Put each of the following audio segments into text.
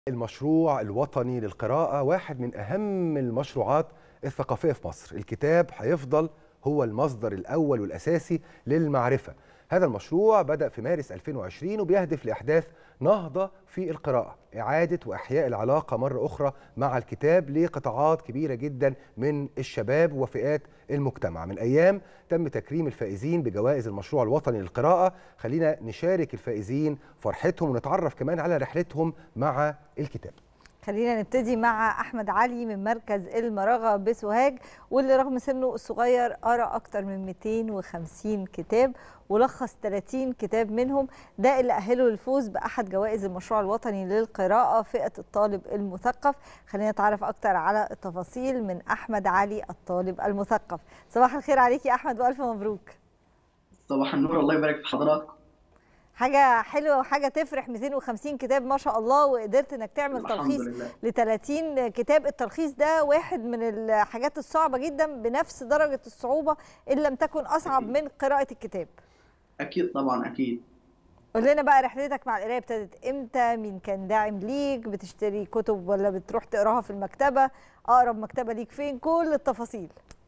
المشروع الوطني للقراءة واحد من أهم المشروعات الثقافية في مصر. الكتاب هيفضل هو المصدر الأول والأساسي للمعرفة. هذا المشروع بدأ في مارس 2020 وبيهدف لإحداث نهضة في القراءة، إعادة وإحياء العلاقة مرة أخرى مع الكتاب لقطاعات كبيرة جدا من الشباب وفئات المجتمع. من أيام تم تكريم الفائزين بجوائز المشروع الوطني للقراءة. خلينا نشارك الفائزين فرحتهم ونتعرف كمان على رحلتهم مع الكتاب. خلينا نبتدي مع أحمد علي من مركز المراغة بسوهاج، واللي رغم سنه الصغير قرأ أكتر من 250 كتاب ولخص 30 كتاب منهم. ده اللي أهله للفوز بأحد جوائز المشروع الوطني للقراءة فئة الطالب المثقف. خلينا نتعرف أكتر على التفاصيل من أحمد علي الطالب المثقف. صباح الخير عليك يا أحمد وألف مبروك. صباح النور، الله يبارك في حضراتكم. حاجة حلوة وحاجة تفرح، 250 كتاب ما شاء الله، وقدرت انك تعمل تلخيص ل 30 كتاب. التلخيص ده واحد من الحاجات الصعبة جدا بنفس درجة الصعوبة إن لم تكن أصعب من قراءة الكتاب. أكيد طبعا أكيد. قول لنا بقى رحلتك مع القراية ابتدت امتى؟ مين كان داعم ليك؟ بتشتري كتب ولا بتروح تقراها في المكتبة؟ أقرب مكتبة ليك فين؟ كل التفاصيل.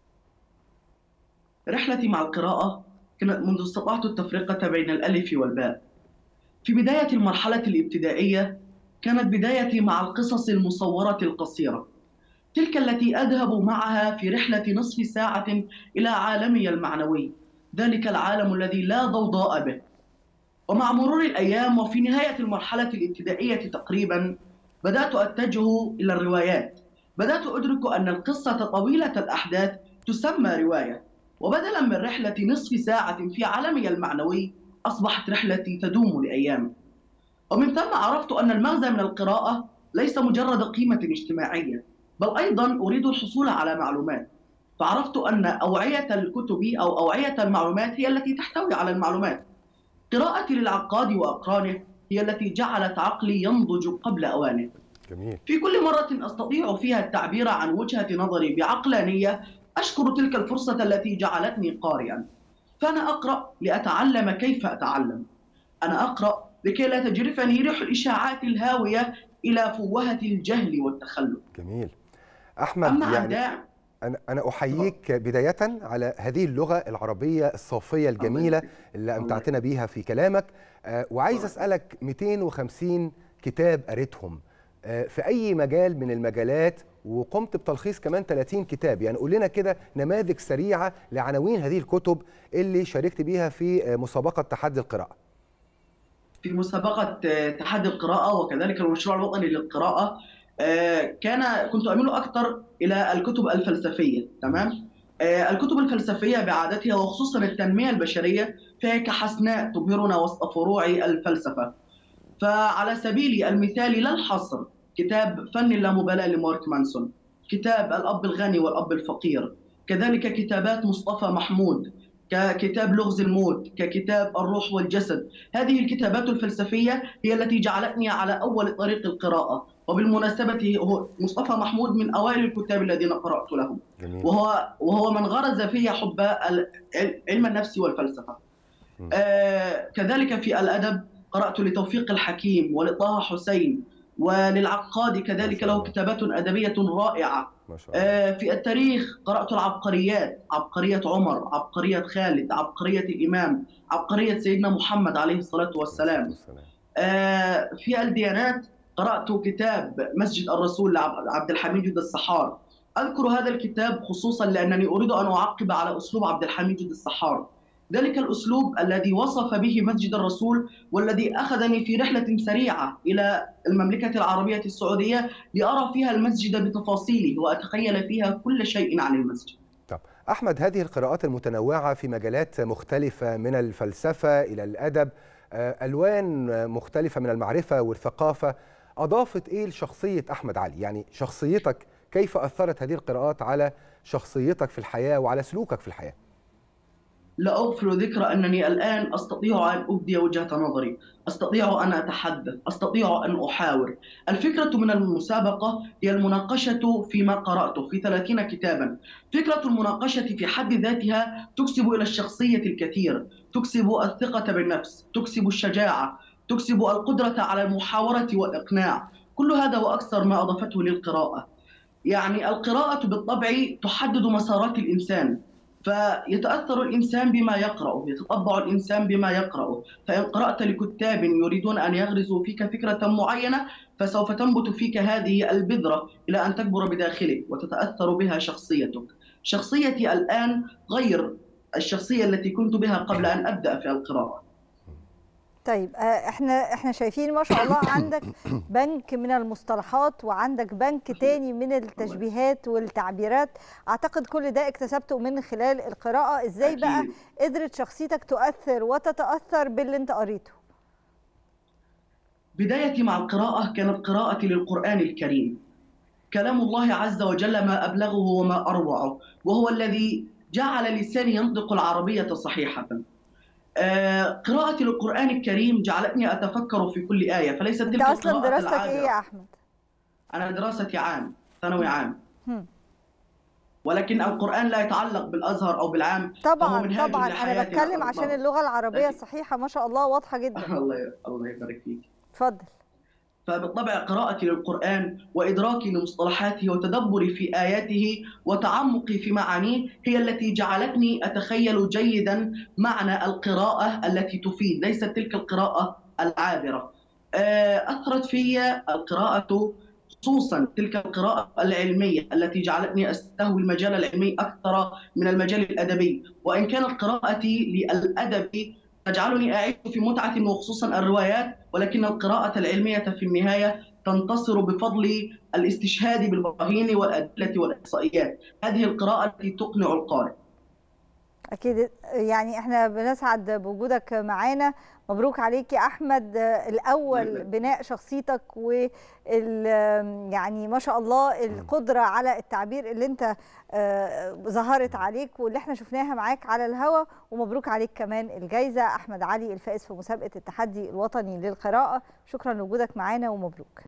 رحلتي مع القراءة كانت منذ استطعت التفرقة بين الألف والباء. في بداية المرحلة الابتدائية كانت بدايتي مع القصص المصورة القصيرة، تلك التي أذهب معها في رحلة نصف ساعة إلى عالمي المعنوي، ذلك العالم الذي لا ضوضاء به. ومع مرور الأيام وفي نهاية المرحلة الابتدائية تقريبا بدأت أتجه إلى الروايات. بدأت أدرك أن القصة طويلة الأحداث تسمى رواية، وبدلا من رحلة نصف ساعة في عالمي المعنوي أصبحت رحلتي تدوم لأيام. ومن ثم عرفت أن المغزى من القراءة ليس مجرد قيمة اجتماعية، بل أيضا أريد الحصول على معلومات. فعرفت أن أوعية الكتب أو أوعية المعلومات هي التي تحتوي على المعلومات. قراءتي للعقاد وأقرانه هي التي جعلت عقلي ينضج قبل أوانه. جميل. في كل مرة أستطيع فيها التعبير عن وجهة نظري بعقلانية أشكر تلك الفرصة التي جعلتني قارئا. فأنا أقرأ لأتعلم كيف أتعلم. أنا أقرأ لكي لا تجرفني ريح الإشاعات الهاوية إلى فوهة الجهل والتخلف. جميل. أحمد، يعني أنا أحييك بداية على هذه اللغة العربية الصافية الجميلة اللي أمتعتنا بيها في كلامك. وعايز أسألك 250 كتاب قريتهم في أي مجال من المجالات، وقمت بتلخيص كمان 30 كتاب. يعني قول لنا كده نماذج سريعة لعناوين هذه الكتب اللي شاركت بيها في مسابقة تحدي القراءة. في مسابقة تحدي القراءة وكذلك المشروع الوطني للقراءة كنت أميل أكثر إلى الكتب الفلسفية. تمام. الكتب الفلسفية بعادتها وخصوصا التنمية البشرية فهي كحسناء تبهرنا وسط فروع الفلسفة. فعلى سبيل المثال لا الحصر كتاب فن اللامبالاة لمارك مانسون، كتاب الأب الغني والأب الفقير، كذلك كتابات مصطفى محمود ككتاب لغز الموت، ككتاب الروح والجسد. هذه الكتابات الفلسفية هي التي جعلتني على أول طريق القراءة. وبالمناسبة هو مصطفى محمود من أوائل الكتاب الذين قرأت لهم. جميل. وهو من غرز في حب علم النفس والفلسفة. كذلك في الأدب قرأت لتوفيق الحكيم ولطه حسين وللعقاد، كذلك له كتابات أدبية رائعة. في التاريخ قرأت العبقريات، عبقرية عمر، عبقرية خالد، عبقرية الإمام، عبقرية سيدنا محمد عليه الصلاة والسلام. في الديانات قرأت كتاب مسجد الرسول لعبد الحميد جد السحار. أذكر هذا الكتاب خصوصا لأنني أريد أن أعقب على أسلوب عبد الحميد جد السحار، ذلك الأسلوب الذي وصف به مسجد الرسول والذي أخذني في رحلة سريعة إلى المملكة العربية السعودية لأرى فيها المسجد بتفاصيله وأتخيل فيها كل شيء عن المسجد. طب أحمد، هذه القراءات المتنوعة في مجالات مختلفة من الفلسفة إلى الأدب، ألوان مختلفة من المعرفة والثقافة، أضافت إيه لشخصية أحمد علي؟ يعني شخصيتك كيف أثرت هذه القراءات على شخصيتك في الحياة وعلى سلوكك في الحياة؟ لا أغفل ذكر أنني الآن أستطيع أن أبدي وجهة نظري، أستطيع أن أتحدث، أستطيع أن أحاور. الفكرة من المسابقة هي المناقشة فيما قرأته في 30 كتابا. فكرة المناقشة في حد ذاتها تكسب إلى الشخصية الكثير، تكسب الثقة بالنفس، تكسب الشجاعة، تكسب القدرة على المحاورة والإقناع، كل هذا وأكثر ما أضافته للقراءة. يعني القراءة بالطبع تحدد مسارات الإنسان، فيتأثر الإنسان بما يقرأ، يتطبع الإنسان بما يقرأ. فإن قرأت لكتاب يريدون أن يغرزوا فيك فكرة معينة، فسوف تنبت فيك هذه البذرة إلى أن تكبر بداخلك وتتأثر بها شخصيتك. شخصيتي الآن غير الشخصية التي كنت بها قبل أن أبدأ في القراءة. طيب احنا شايفين ما شاء الله عندك بنك من المصطلحات وعندك بنك تاني من التشبيهات والتعبيرات، اعتقد كل ده اكتسبته من خلال القراءة. ازاي بقى قدرت شخصيتك تؤثر وتتأثر باللي انت قريته؟ بدايتي مع القراءة كانت قراءتي للقرآن الكريم، كلام الله عز وجل ما أبلغه وما أروعه، وهو الذي جعل لساني ينطق العربية صحيحة. قراءتي للقرآن الكريم جعلتني أتفكر في كل آية، فليست تلك القراءة العابرة. أنت أصلا دراستك إيه يا أحمد؟ أنا دراستي عام، ثانوي عام. ولكن القرآن لا يتعلق بالأزهر أو بالعام. طبعا أنا بتكلم عشان اللغة العربية الصحيحة ما شاء الله واضحة جدا. الله يبارك فيك. اتفضل. فبالطبع قراءتي للقرآن وإدراكي لمصطلحاته وتدبري في آياته وتعمقي في معانيه هي التي جعلتني أتخيل جيدا معنى القراءة التي تفيد، ليست تلك القراءة العابرة. أثرت في القراءة، خصوصا تلك القراءة العلمية التي جعلتني أستهوي المجال العلمي أكثر من المجال الأدبي. وإن كانت قراءتي للأدب تجعلني أعيش في متعة وخصوصا الروايات، ولكن القراءة العلمية في النهاية تنتصر بفضل الاستشهاد بالبراهين والأدلة والإحصائيات. هذه القراءة التي تقنع القارئ. أكيد، يعني احنا بنسعد بوجودك معانا. مبروك عليك يا أحمد، الأول بناء شخصيتك يعني ما شاء الله القدرة على التعبير اللي انت ظهرت عليك واللي احنا شفناها معاك على الهوا، ومبروك عليك كمان الجايزة. أحمد علي الفائز في مسابقة التحدي الوطني للقراءة، شكرا لوجودك معانا ومبروك.